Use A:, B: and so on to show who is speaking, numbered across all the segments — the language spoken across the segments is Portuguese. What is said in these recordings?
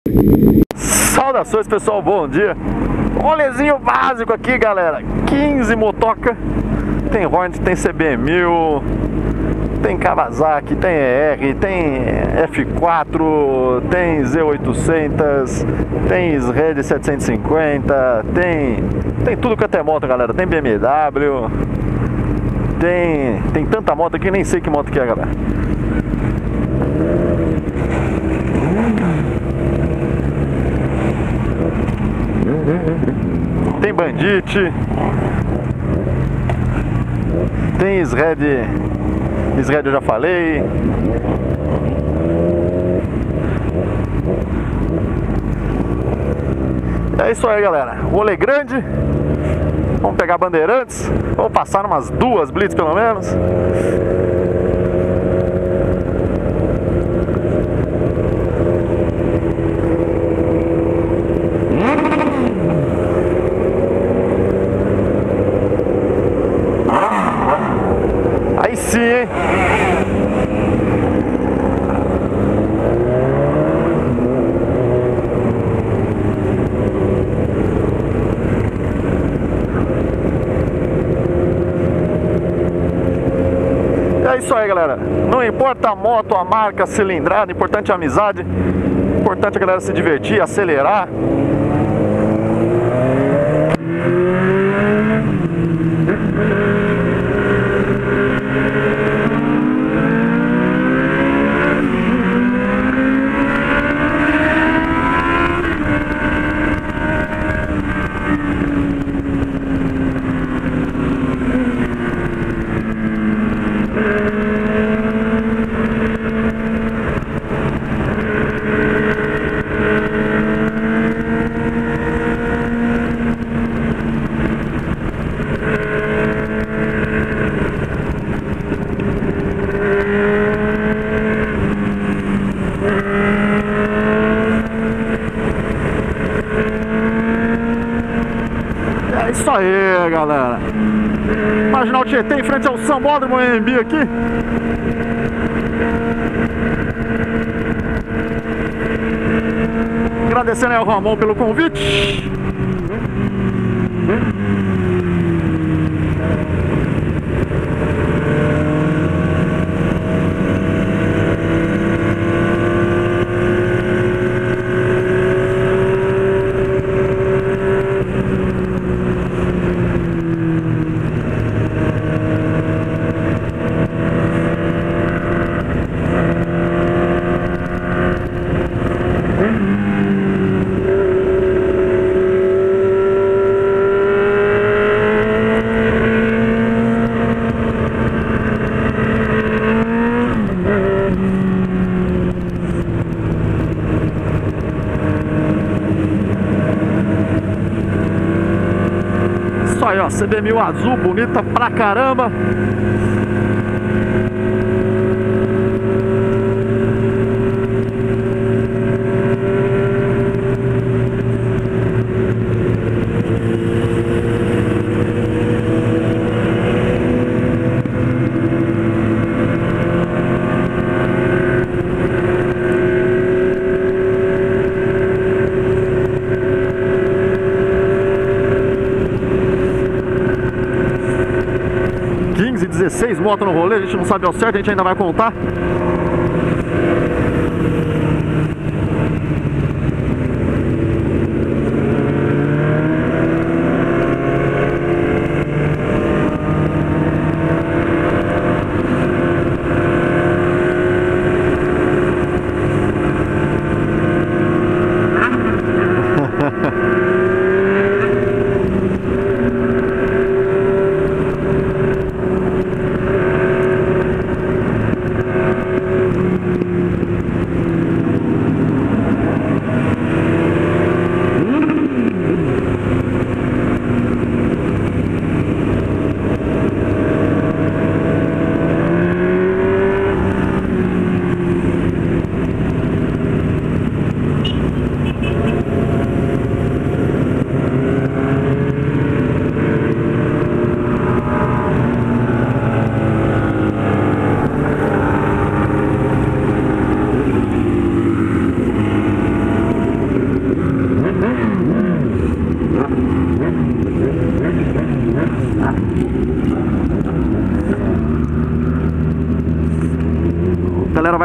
A: Saudações, pessoal, bom dia. Rolezinho básico aqui, galera. 15 motoca. Tem Hornet, tem CB1000, tem Kawasaki, tem ER, tem F4, tem Z800, tem SRED 750, tem tudo que é moto, galera. Tem BMW, tem tanta moto aqui, nem sei que moto que é, galera. Tem Bandit, tem SRED eu já falei. É isso aí, galera. Rolê grande. Vamos pegar Bandeirantes. Vamos passar umas 2 blitz pelo menos. Aí sim, hein? É isso aí, galera. Não importa a moto, a marca, a cilindrada, importante é a amizade. Importante a galera se divertir, acelerar. É isso aí, galera. Marginal Tietê em frente ao Sambódromo AMB aqui. Agradecendo aí ao Ramon pelo convite. Isso aí, ó, CB1000 azul, bonita pra caramba. E 16 motos no rolê, a gente não sabe ao certo, a gente ainda vai contar.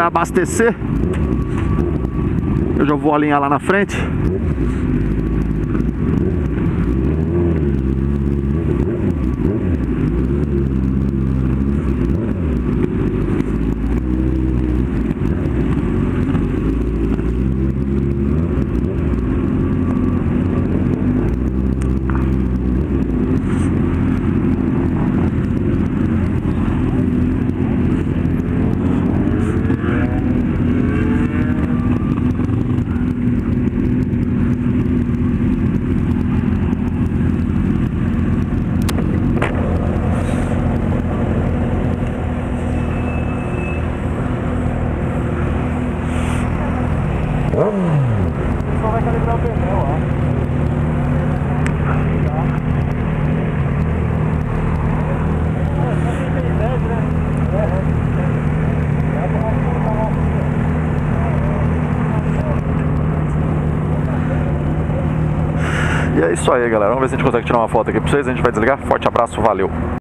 A: abastecer. Eu já vou alinhar lá na frente.
B: Só vai calibrar o pneu, ó.
A: E é isso aí, galera. Vamos ver se a gente consegue tirar uma foto aqui pra vocês. A gente vai desligar. Forte abraço, valeu!